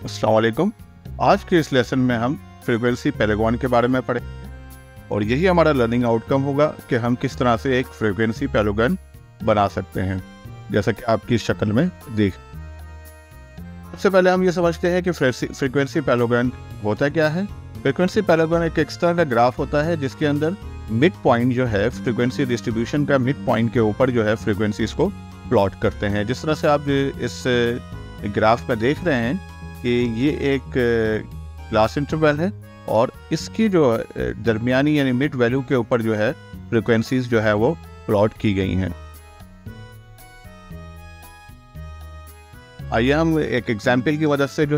अस्सलाम वालेकुम। आज के इस लेसन में हम फ्रीक्वेंसी पैरागॉन के बारे में पढ़ें और यही हमारा लर्निंग आउटकम होगा कि हम किस तरह से एक फ्रीक्वेंसी पैरागॉन बना सकते हैं, जैसा कि आपकी शक्ल में देख। सबसे पहले हम ये समझते हैं कि फ्रीक्वेंसी पैरागॉन होता क्या है। फ्रीक्वेंसी पैरागॉन एक एक्स्ट्रा का ग्राफ होता है जिसके अंदर मिड पॉइंट जो है फ्रीक्वेंसी डिस्ट्रीब्यूशन का मिड पॉइंट के ऊपर जो है फ्रीक्वेंसीज को प्लॉट करते हैं। जिस तरह से आप इस ग्राफ में देख रहे हैं कि ये एक क्लास इंटरवल है और इसकी जो दरमियानी यानी मिड वैल्यू के ऊपर जो है फ्रीक्वेंसीज जो है वो प्लॉट की गई हैं। आइए हम एक एग्जाम्पल की मदद से जो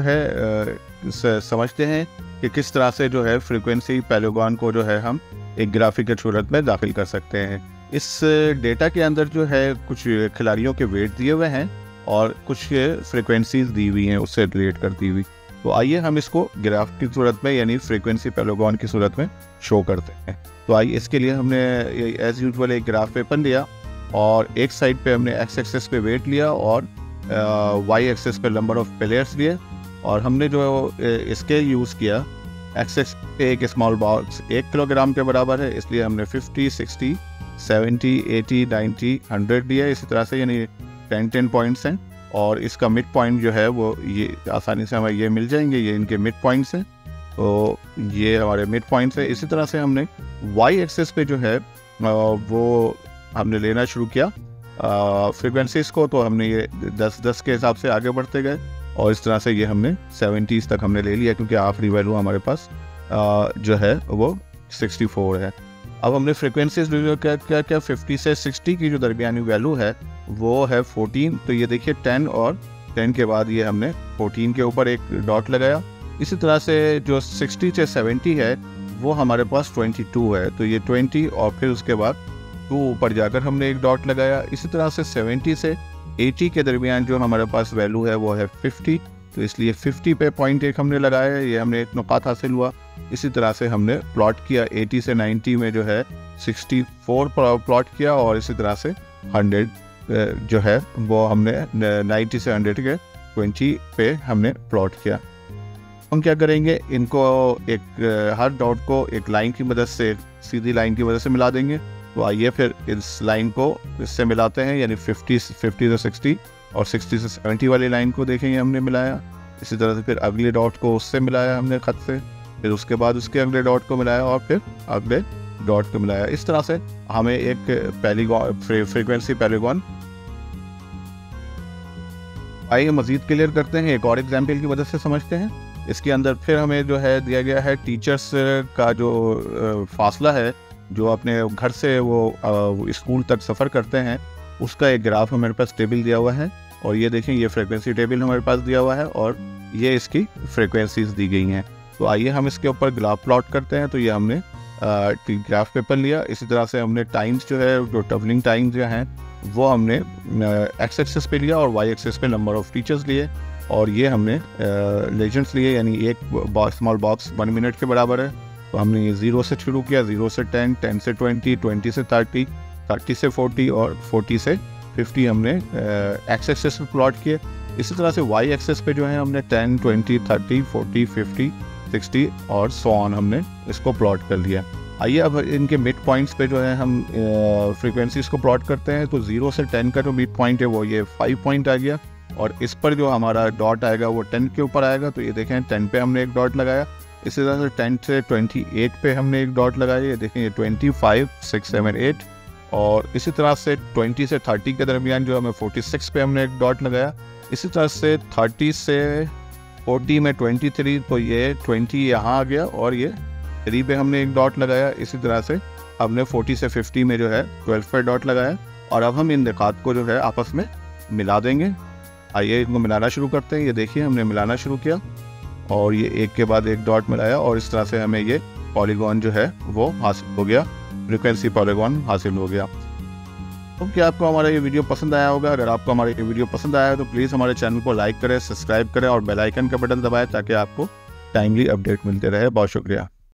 है समझते हैं कि किस तरह से जो है फ्रीक्वेंसी पैरागॉन को जो है हम एक ग्राफिक के सूरत में दाखिल कर सकते हैं। इस डेटा के अंदर जो है कुछ खिलाड़ियों के वेट दिए हुए हैं और कुछ फ्रीक्वेंसीज दी हुई हैं उससे रिलेट करती हुई। तो आइए हम इसको ग्राफ की सूरत में यानी फ्रीक्वेंसी पैरागॉन की सूरत में शो करते हैं। तो आइए इसके लिए हमने एज यूजुअल एक ग्राफ पेपर लिया और एक साइड पे हमने एक्स एक्सिस पे वेट लिया और वाई एक्सिस पे नंबर ऑफ प्लेयर्स लिए और हमने जो इसके यूज़ किया एक्स एक्सिस पे एक स्मॉल बॉक्स 1 किलोग्राम के बराबर है, इसलिए हमने 50, 60, 70, 80, 90, 100 दिया। इसी तरह से यानी 10 पॉइंट्स हैं और इसका मिड पॉइंट जो है वो ये आसानी से हमें ये मिल जाएंगे, ये इनके मिड पॉइंट्स हैं। तो ये हमारे मिड पॉइंट्स हैं। इसी तरह से हमने वाई एक्सिस पे जो है वो हमने लेना शुरू किया फ्रीक्वेंसीज को। तो हमने ये 10-10 के हिसाब से आगे बढ़ते गए और इस तरह से ये हमने 70s तक हमने ले लिया क्योंकि आखिरी वैल्यू हमारे पास जो है वो 64 है। अब हमने फ्रीक्वेंसीज क्या 50 से 60 की जो दरमियानी वैल्यू है वो है 14। तो ये देखिए 10 और 10 के बाद ये हमने 14 के ऊपर एक डॉट लगाया। इसी तरह से जो 60 से 70 है वो हमारे पास 22 है, तो ये 20 और फिर उसके बाद 2 ऊपर जाकर हमने एक डॉट लगाया। इसी तरह से 70 से 80 के दरमियान जो हमारे पास वैल्यू है वो है 50, तो इसलिए 50 पे पॉइंट एक हमने लगाया, ये हमने एक नुकात हासिल हुआ। इसी तरह से हमने प्लॉट किया 80 से 90 में जो है 64 प्लॉट किया और इसी तरह से 100 जो है वो हमने 90 से 100 के 20 पे हमने प्लॉट किया। हम क्या करेंगे, इनको एक हर डॉट को एक लाइन की मदद से, सीधी लाइन की मदद से मिला देंगे। तो आइए फिर इस लाइन को इससे मिलाते हैं, यानी 50 से 60 और 60 से 70 वाली लाइन को देखेंगे हमने मिलाया। इसी तरह से फिर अगले डॉट को उससे मिलाया हमने खत से, फिर उसके बाद उसके अगले डॉट को मिलाया और फिर अगले डॉट को मिलाया। इस तरह से हमें एक फ्रीक्वेंसी पैरागॉन। आइए मजीद क्लियर करते हैं, एक और एग्जाम्पल की मदद से समझते हैं। इसके अंदर फिर हमें जो है दिया गया है टीचर्स का जो फासला है, जो अपने घर से वो स्कूल तक सफ़र करते हैं, उसका एक ग्राफ हमारे पास टेबल दिया हुआ है और ये देखें ये फ्रीक्वेंसी टेबल हमारे पास दिया हुआ है और ये इसकी फ्रीक्वेंसीज दी गई हैं। तो आइए हम इसके ऊपर ग्राफ प्लॉट करते हैं। तो ये हमने ग्राफ पेपर लिया। इसी तरह से हमने टाइम्स जो है, जो ट्रैवलिंग टाइम्स जो हैं वो हमने एक्स एक्सिस पे लिया और वाई एक्सिस पे नंबर ऑफ टीचर्स लिए और ये हमने लेजेंड्स लिए, यानी एक स्मॉल बॉक्स 1 मिनट के बराबर है। तो हमने ये 0 से शुरू किया, 0 से 10, 10 से 20, 20 से 30, 30 से 40 और 40 से 50 हमने एक्स एक्सिस पे प्लॉट किए। इसी तरह से वाई एक्सिस पे जो है हमने 10, 20, 30, 40, 50, 60 और सो ऑन हमने इसको प्लॉट कर लिया। आइए अब इनके मिड पॉइंट्स पे जो है हम फ्रीक्वेंसीज को प्लॉट करते हैं। तो 0 से 10 का जो मिड पॉइंट है वो ये 5 पॉइंट आ गया और इस पर जो हमारा डॉट आएगा वो 10 के ऊपर आएगा। तो ये देखें 10 पे हमने एक डॉट लगाया। इसी तरह से 10 से 28 पे हमने एक डॉट लगाया, ये देखें ये 25, 6, 7, 8 और इसी तरह से 20 से 30 के दरमियान जो हमें 46 पे हमने एक डॉट लगाया। इसी तरह से 30 से 40 में 23, तो ये 20 यहाँ आ गया और ये 3 पे हमने एक डॉट लगाया। इसी तरह से हमने 40 से 50 में जो है 12 पे डॉट लगाया और अब हम इन निकात को जो है आपस में मिला देंगे। आइए इनको मिलाना शुरू करते हैं। ये देखिए हमने मिलाना शुरू किया और ये एक के बाद एक डॉट मिलाया और इस तरह से हमें ये पॉलीगॉन जो है वो हासिल हो गया, फ्रीक्वेंसी पॉलीगॉन हासिल हो गया। तो क्या आपको हमारा ये वीडियो पसंद आया होगा? अगर आपको हमारा ये वीडियो पसंद आया है तो प्लीज़ हमारे चैनल को लाइक करें, सब्सक्राइब करें और बेल आइकन का बटन दबाएं ताकि आपको टाइमली अपडेट मिलते रहे। बहुत शुक्रिया।